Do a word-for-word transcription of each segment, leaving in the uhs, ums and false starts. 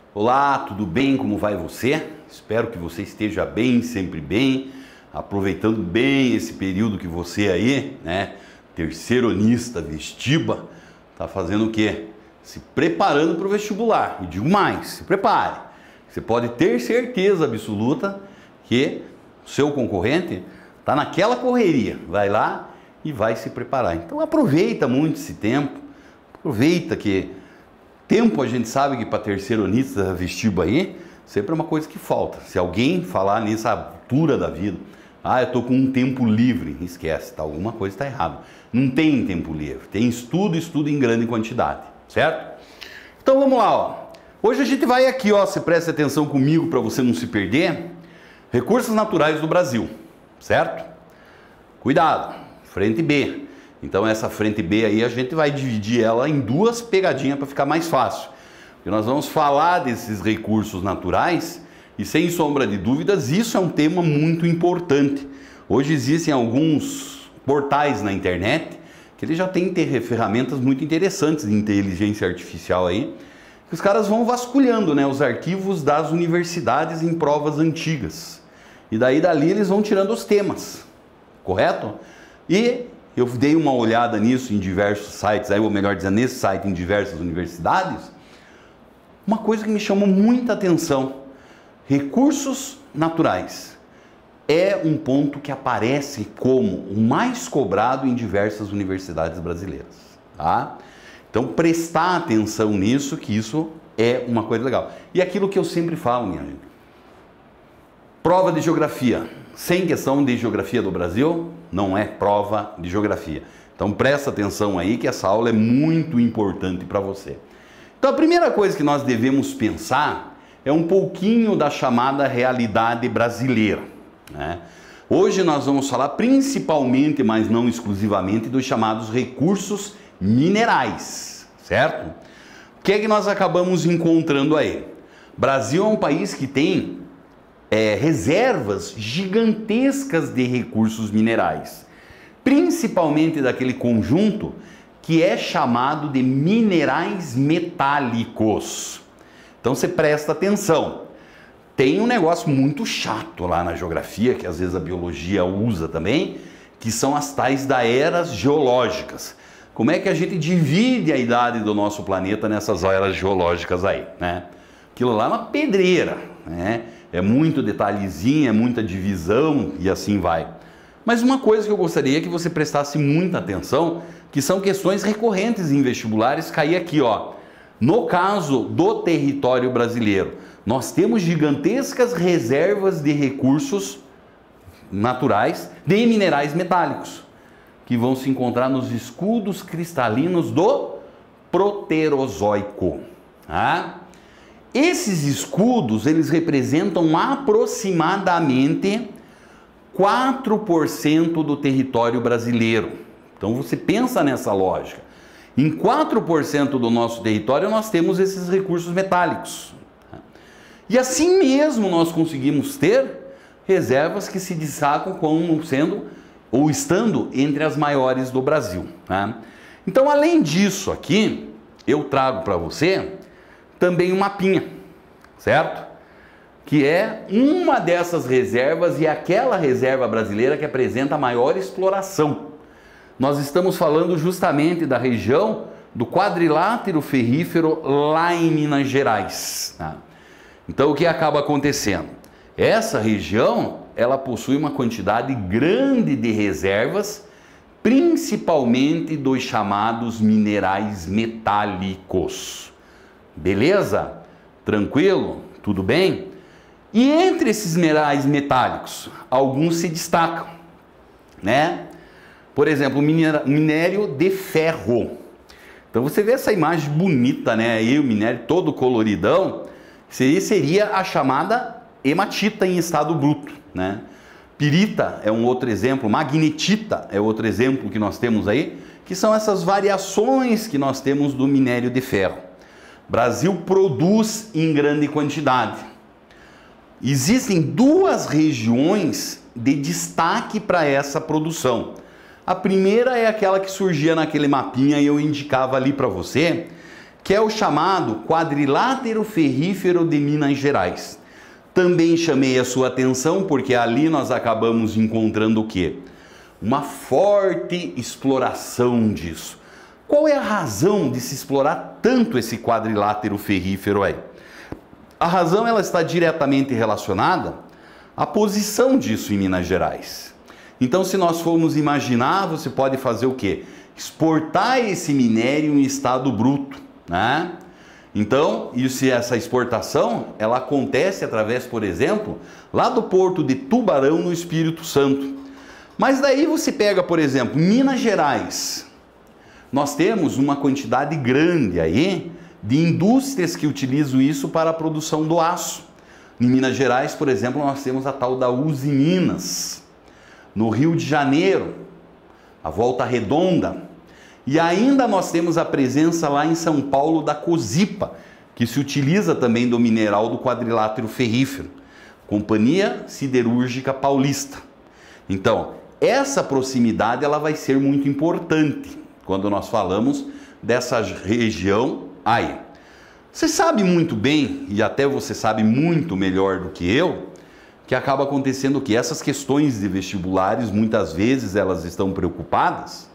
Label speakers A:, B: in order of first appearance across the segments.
A: Olá, tudo bem? Como vai você? Espero que você esteja bem, sempre bem, aproveitando bem esse período que você aí, né, terceironista, vestiba, tá fazendo o quê? Se preparando para o vestibular. E digo mais, se prepare. Você pode ter certeza absoluta que o seu concorrente está naquela correria. Vai lá e vai se preparar. Então aproveita muito esse tempo, aproveita que tempo a gente sabe que para terceironista vestiba aí, sempre é uma coisa que falta. Se alguém falar nessa altura da vida, ah, eu estou com um tempo livre, esquece, tá? Alguma coisa está errada. Não tem tempo livre, tem estudo, estudo em grande quantidade, certo? Então vamos lá, ó. Hoje a gente vai aqui, ó, se preste atenção comigo para você não se perder, recursos naturais do Brasil, certo? Cuidado, frente B. Então essa frente B aí a gente vai dividir ela em duas pegadinhas para ficar mais fácil. Porque nós vamos falar desses recursos naturais e sem sombra de dúvidas isso é um tema muito importante. Hoje existem alguns portais na internet que eles já têm ferramentas muito interessantes de inteligência artificial aí, que os caras vão vasculhando, né, os arquivos das universidades em provas antigas. E daí dali eles vão tirando os temas, correto? E eu dei uma olhada nisso em diversos sites, aí, ou melhor dizendo, nesse site em diversas universidades. Uma coisa que me chamou muita atenção: recursos naturais é um ponto que aparece como o mais cobrado em diversas universidades brasileiras, tá? Então prestar atenção nisso, que isso é uma coisa legal. E aquilo que eu sempre falo, minha gente, prova de geografia, sem questão de geografia do Brasil, não é prova de geografia. Então presta atenção aí que essa aula é muito importante para você. Então a primeira coisa que nós devemos pensar é um pouquinho da chamada realidade brasileira, né? Hoje nós vamos falar principalmente, mas não exclusivamente, dos chamados recursos minerais, certo? O que é que nós acabamos encontrando aí? O Brasil é um país que tem É, reservas gigantescas de recursos minerais, principalmente daquele conjunto que é chamado de minerais metálicos. Então você presta atenção, tem um negócio muito chato lá na geografia, que às vezes a biologia usa também, que são as tais das eras geológicas. Como é que a gente divide a idade do nosso planeta nessas eras geológicas aí, né? Aquilo lá é uma pedreira, né? É muito detalhezinho, é muita divisão e assim vai. Mas uma coisa que eu gostaria que você prestasse muita atenção, que são questões recorrentes em vestibulares, cair aqui, ó. No caso do território brasileiro, nós temos gigantescas reservas de recursos naturais de minerais metálicos, que vão se encontrar nos escudos cristalinos do Proterozoico, tá? Esses escudos, eles representam aproximadamente quatro por cento do território brasileiro. Então você pensa nessa lógica. Em quatro por cento do nosso território nós temos esses recursos metálicos. E assim mesmo nós conseguimos ter reservas que se destacam como sendo ou estando entre as maiores do Brasil, tá? Então, além disso aqui, eu trago para você também um mapinha, certo? Que é uma dessas reservas e aquela reserva brasileira que apresenta a maior exploração. Nós estamos falando justamente da região do quadrilátero ferrífero lá em Minas Gerais, tá? Então o que acaba acontecendo? Essa região, ela possui uma quantidade grande de reservas, principalmente dos chamados minerais metálicos. Beleza? Tranquilo? Tudo bem? E entre esses minerais metálicos, alguns se destacam, né? Por exemplo, o minério de ferro. Então você vê essa imagem bonita, né? Aí o minério todo coloridão, isso seria a chamada hematita em estado bruto, né? Pirita é um outro exemplo, magnetita é outro exemplo que nós temos aí, que são essas variações que nós temos do minério de ferro. Brasil produz em grande quantidade. Existem duas regiões de destaque para essa produção. A primeira é aquela que surgia naquele mapinha e eu indicava ali para você, que é o chamado quadrilátero ferrífero de Minas Gerais. Também chamei a sua atenção porque ali nós acabamos encontrando o quê? Uma forte exploração disso. Qual é a razão de se explorar tanto esse quadrilátero ferrífero aí? A razão ela está diretamente relacionada à posição disso em Minas Gerais. Então, se nós formos imaginar, você pode fazer o quê? Exportar esse minério em estado bruto, né? Então, isso, essa exportação, ela acontece através, por exemplo, lá do porto de Tubarão, no Espírito Santo. Mas daí você pega, por exemplo, Minas Gerais. Nós temos uma quantidade grande aí de indústrias que utilizam isso para a produção do aço. Em Minas Gerais, por exemplo, nós temos a tal da Usiminas. No Rio de Janeiro, a Volta Redonda. E ainda nós temos a presença lá em São Paulo da Cosipa, que se utiliza também do mineral do quadrilátero ferrífero. Companhia Siderúrgica Paulista. Então, essa proximidade ela vai ser muito importante quando nós falamos dessa região aí. Você sabe muito bem, e até você sabe muito melhor do que eu, que acaba acontecendo que essas questões de vestibulares, muitas vezes elas estão preocupadas,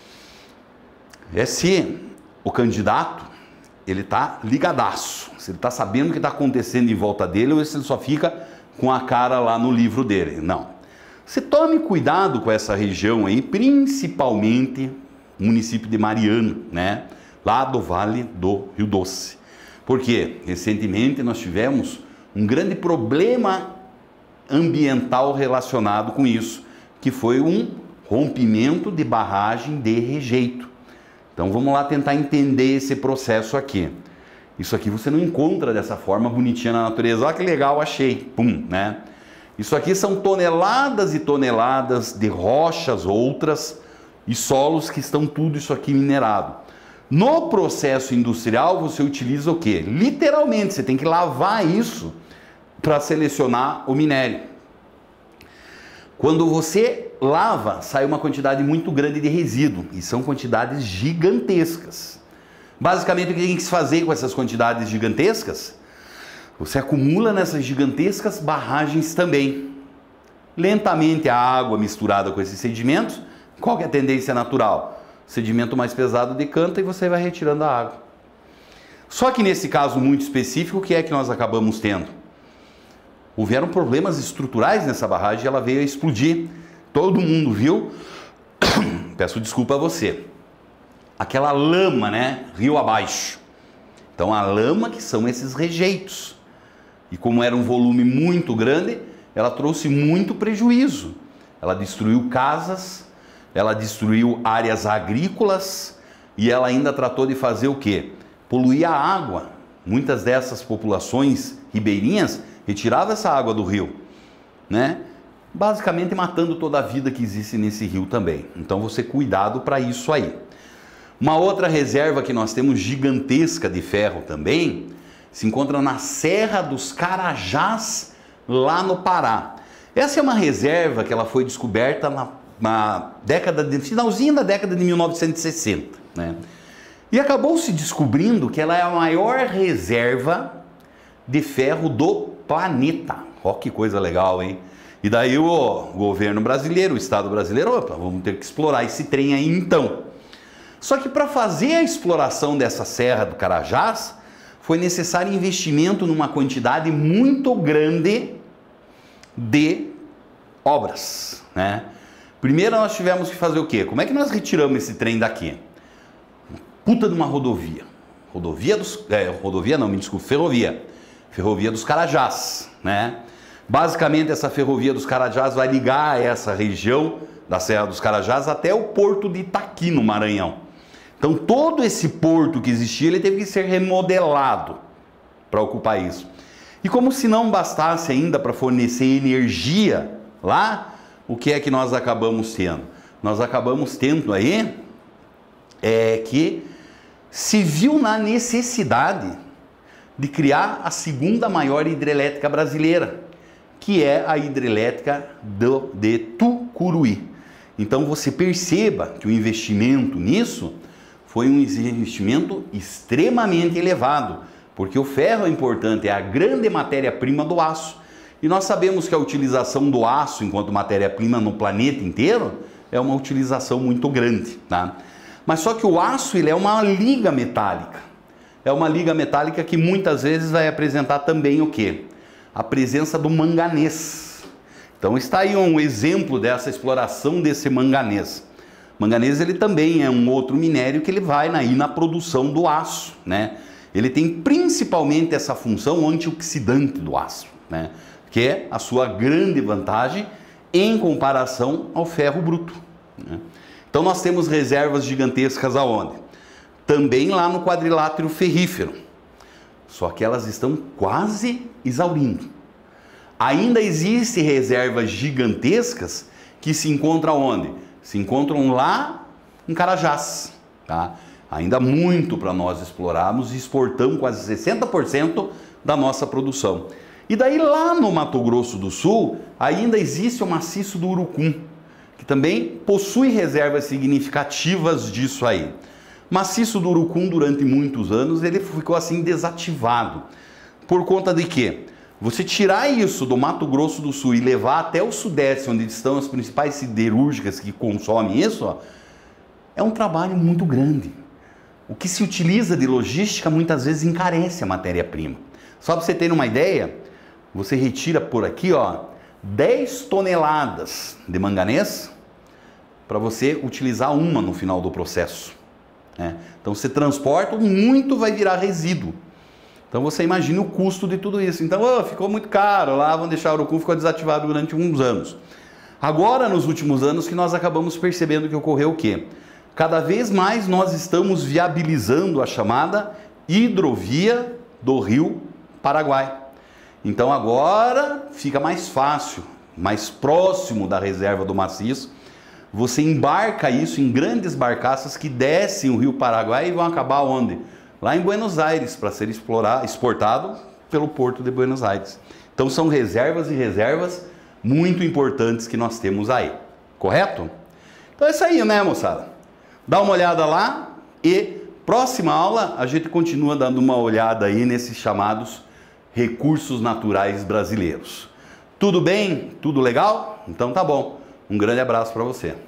A: é se o candidato, ele está ligadaço, se ele está sabendo o que está acontecendo em volta dele, ou se ele só fica com a cara lá no livro dele. Não. Você tome cuidado com essa região aí, principalmente o município de Mariana, né? Lá do Vale do Rio Doce. Porque recentemente nós tivemos um grande problema ambiental relacionado com isso, que foi um rompimento de barragem de rejeito. Então vamos lá tentar entender esse processo aqui. Isso aqui você não encontra dessa forma bonitinha na natureza. Olha que legal, achei. Pum, né? Isso aqui são toneladas e toneladas de rochas outras e solos que estão tudo isso aqui minerado. No processo industrial você utiliza o quê? Literalmente, você tem que lavar isso para selecionar o minério. Quando você lava, sai uma quantidade muito grande de resíduo, e são quantidades gigantescas. Basicamente, o que tem que se fazer com essas quantidades gigantescas? Você acumula nessas gigantescas barragens também. Lentamente a água misturada com esses sedimentos, qual que é a tendência natural? O sedimento mais pesado decanta e você vai retirando a água. Só que nesse caso muito específico, o que é que nós acabamos tendo? Houveram problemas estruturais nessa barragem e ela veio a explodir. Todo mundo viu, peço desculpa a você, aquela lama, né, rio abaixo. Então a lama que são esses rejeitos. E como era um volume muito grande, ela trouxe muito prejuízo. Ela destruiu casas, ela destruiu áreas agrícolas e ela ainda tratou de fazer o quê? Poluir a água. Muitas dessas populações ribeirinhas retiravam essa água do rio, né? Basicamente matando toda a vida que existe nesse rio também. Então você cuidado para isso aí. Uma outra reserva que nós temos gigantesca de ferro também se encontra na Serra dos Carajás, lá no Pará. Essa é uma reserva que ela foi descoberta na, na década de, finalzinho da década de mil novecentos e sessenta, né? E acabou se descobrindo que ela é a maior reserva de ferro do planeta. Ó, que coisa legal, hein? E daí o governo brasileiro, o Estado brasileiro, opa, vamos ter que explorar esse trem aí então. Só que para fazer a exploração dessa Serra do Carajás, foi necessário investimento numa quantidade muito grande de obras, né? Primeiro nós tivemos que fazer o quê? Como é que nós retiramos esse trem daqui? Puta de uma rodovia. Rodovia dos... É, rodovia não, me desculpe, ferrovia. Ferrovia dos Carajás, né? Basicamente essa ferrovia dos Carajás vai ligar essa região da Serra dos Carajás até o porto de Itaqui, no Maranhão. Então todo esse porto que existia, ele teve que ser remodelado para ocupar isso. E como se não bastasse ainda para fornecer energia lá, o que é que nós acabamos tendo? Nós acabamos tendo aí é, que se viu na necessidade de criar a segunda maior hidrelétrica brasileira, que é a hidrelétrica do, de Tucuruí. Então você perceba que o investimento nisso foi um investimento extremamente elevado, porque o ferro é importante, é a grande matéria-prima do aço. E nós sabemos que a utilização do aço enquanto matéria-prima no planeta inteiro é uma utilização muito grande, tá? Mas só que o aço ele é uma liga metálica. É uma liga metálica que muitas vezes vai apresentar também o quê? A presença do manganês. Então está aí um exemplo dessa exploração desse manganês. Manganês ele também é um outro minério que ele vai aí na produção do aço, né? Ele tem principalmente essa função antioxidante do aço, né? Que é a sua grande vantagem em comparação ao ferro bruto, né? Então nós temos reservas gigantescas aonde? Também lá no quadrilátero ferrífero, só que elas estão quase exaurindo. Ainda existem reservas gigantescas que se encontram onde? Se encontram lá em Carajás, tá? Ainda muito para nós explorarmos e exportamos quase sessenta por cento da nossa produção. E daí lá no Mato Grosso do Sul ainda existe o maciço do Urucum, que também possui reservas significativas disso aí. Maciço do Urucum durante muitos anos ele ficou assim desativado. Por conta de quê? Você tirar isso do Mato Grosso do Sul e levar até o Sudeste, onde estão as principais siderúrgicas que consomem isso, ó, é um trabalho muito grande. O que se utiliza de logística muitas vezes encarece a matéria-prima. Só para você ter uma ideia, você retira por aqui ó, dez toneladas de manganês para você utilizar uma no final do processo, né? Então você transporta, muito vai virar resíduo. Então você imagina o custo de tudo isso. Então oh, ficou muito caro, lá vão deixar o Urucum, ficou desativado durante uns anos. Agora, nos últimos anos, que nós acabamos percebendo que ocorreu o quê? Cada vez mais nós estamos viabilizando a chamada hidrovia do Rio Paraguai. Então agora fica mais fácil, mais próximo da reserva do maciço, você embarca isso em grandes barcaças que descem o Rio Paraguai e vão acabar onde? Lá em Buenos Aires, para ser explorar, exportado pelo Porto de Buenos Aires. Então são reservas e reservas muito importantes que nós temos aí, correto? Então é isso aí, né, moçada? Dá uma olhada lá e próxima aula a gente continua dando uma olhada aí nesses chamados recursos naturais brasileiros. Tudo bem? Tudo legal? Então tá bom. Um grande abraço para você.